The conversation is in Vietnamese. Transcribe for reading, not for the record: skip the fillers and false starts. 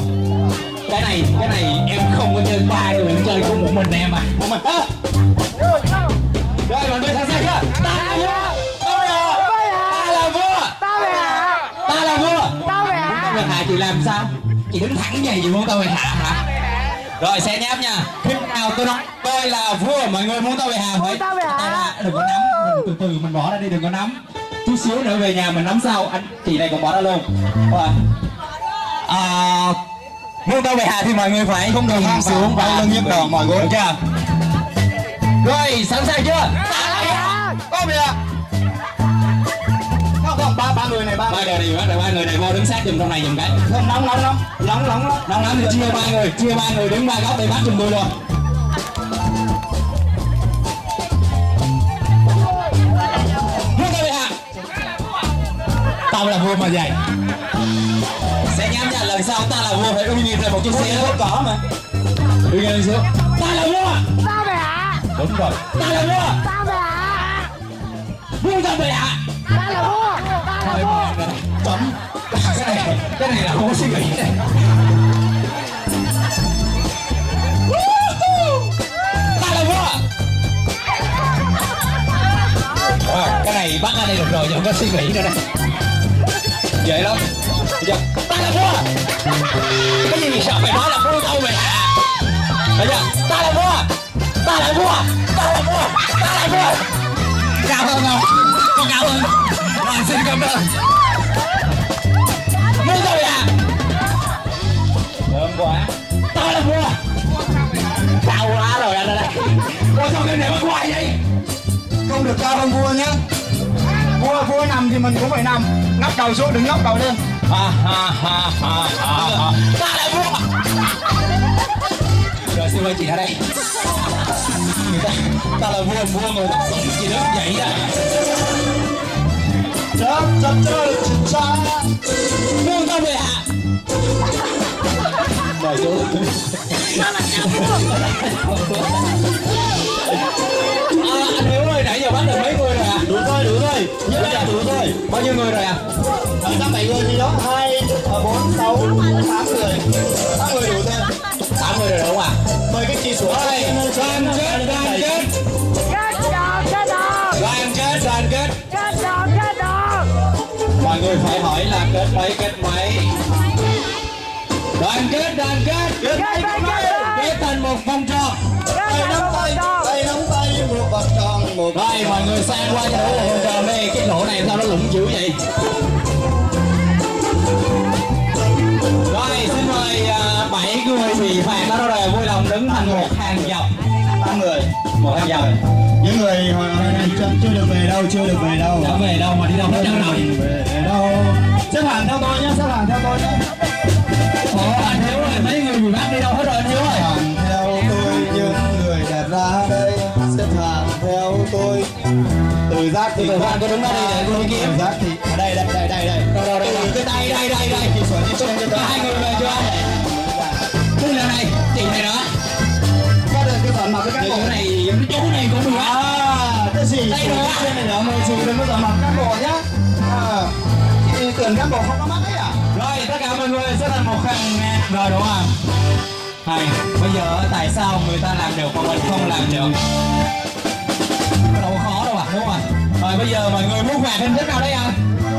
Cái này em không có chơi ba người, em chơi cùng một mình em à. Một mình á. Rồi mọi người sẵn sàng chưa? Ta là vua. Ta là vua. Tao về hạ chị làm sao? Chị đứng thẳng vậy chị muốn tao về hạ hả? Rồi xe nháp nha. Khi nào tôi nói tôi là vua, mọi người muốn tao về hạ phải tay ra, đừng có nắm, từ từ mình bỏ ra đi, đừng có nắm. Chút xíu nữa về nhà mình nắm sau. Anh chị này còn bỏ ra luôn. Rồi. Muốn tao về hạ thì mọi người phải không được hang xuống và lưng nhấc đầu mọi người, được chưa? Rồi sẵn sàng chưa? Có bây giờ không ba người này ba người này vô đứng sát giùm trong này giùm cái không nóng thì chia ba người đứng ba góc để bắt giùm tôi luôn. Muốn tao về hạ, tao là vua mà vậy. Sẽ nhắm nha, lần sau ta là vua phải uy nghiêm lên một chút xíu. Có mà uy nghiêm lên xíu. Ta là vua. Tao về hạ. Đúng rồi. Ta là vua. Tao về hạ. Vua tao về hạ. Ta là vua. Ta là vua. Chấm. Cái này là không có suy nghĩ này. Ta là vua. Cái này bắt ra đây được rồi, không có suy nghĩ nữa đây. Dễ lắm. Ta là vua. Cái gì sợ phải nói là vua tao về hạ. Thấy chưa? Ta là vua. Ta là vua. Ta là vua. Ta là vua. Cao hơn không? Con cao hơn. Rồi xin cảm ơn. Vua tao về hạ. Thơm quá. Tao là vua. Cao quá rồi anh ở đây. Ủa sao cái này bắt hoài vậy? Không được cao hơn vua nhá. Vua nằm thì mình cũng phải nằm. Ngóc đầu xuống, đừng ngóc đầu lên. Ta là vua. Rồi xin mời chị ở đây. Ta là vua người ta chị đứng vậy à. Vua tao về hạ. Mời chú. Anh Hiếu ơi, nãy giờ bắt được mấy người rồi à? Đủ thôi. Như là đủ thôi. Bao nhiêu người rồi à? 7 người gì đó, 2, 4, 6, 8 người. 8 người đủ thôi. 8 người rồi đúng không ạ? Mời các chị xuống đây. Đoàn kết. Mọi người phải hỏi là kết mấy. Đoàn kết. Kết thành một vòng tròn. Tay nắm tay một vòng tròn. Rồi mọi người sang qua cho đủ vòng tròn đi. Cái lỗ này sao nó lủng dữ vậy? Rồi xin mời 7 người thì phạt đó rồi, vui lòng đứng thành một hàng dọc. 8 người, một hàng dọc. Những người hồi nay chưa được về đâu. Đã về đâu mà đi đâu hết trơn rồi. Về đâu? Xếp hàng theo tôi nhé. Ủa anh Hiếu ơi, mấy người bị bắt đi đâu hết rồi anh Hiếu ơi? Theo tôi những người đẹp ra đây. Xếp hàng theo tôi. Từ giác thì tôi đứng ra đây để tôi kiếm. Từ giác thì ở đây. Đâu. Đây. Chị xuống đi cho tôi. 2 người về chưa? Đây là này, chị này đó. Có được cái phần mặt với các bộ này, cái chú này cũng được. Cái gì? Đây rồi. Trên này là mời chị đừng có tầm mặt các bộ nhá. Chị tưởng các bộ không có mắt đấy à? Rồi tất cả mọi người sẽ thành một hàng rồi đúng không? Hay, bây giờ tại sao người ta làm được mà mình không làm được? Đâu khó đâu ạ, đúng không ạ? Rồi bây giờ mọi người muốn phạt hình thức nào đây ạ?